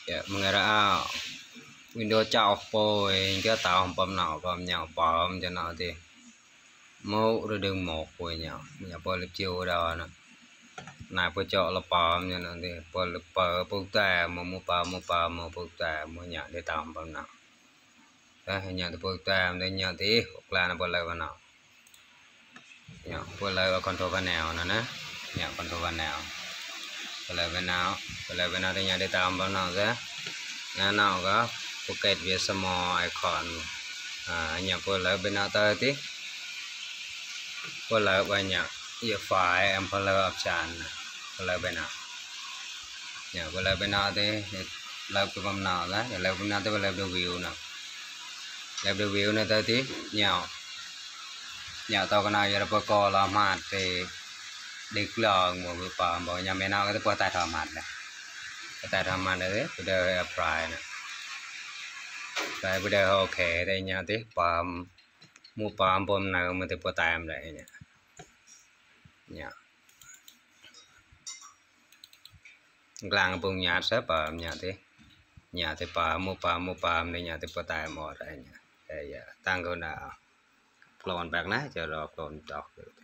ya mengira Windows chào phôi cái tàu bấm nào bấm nhau bấm cho nó thì mẫu rồi đường một của nhau nhà bơ lập chiều đó nè này bơ chợ là bấm cho nó thì bơ lập bơ tè mà mua tè mua nhà để tàu bấm nào đấy nhà thì bơ tè để nhà thì hoặc là nó bơ lại vào nào nhà bơ lại vào control vào nào nè nhà control vào nào bơ lại vào nào thì nhà để tàu bấm nào thế nhà nào có Pocket with small icon nhà bơ lại bên nào tới tí bơ lại vào nhà giờ phải em bơ lại option bơ lại bên nào nhà bơ lại bên nào thì lại cái bấm nào đấy để lại bên nào tới bơ lại view nào lại view này tới tí nhà tao cái này giờ bơ co là mát thì đi lợn một bữa bỏ nhà mẹ nào cái bơ tai thầm mát này cái tai thầm mát đấy bây giờ apply này đây bây giờ ok đây nhà tí bấm mua bấm nào mà thì bơ tai em đấy nhỉ nhà làng bông nhà sếp bấm nhà thì mua đây nhà thì bơ tai mò đấy nhỉ đây tăng cái nào clone back này cho rồi clone đọc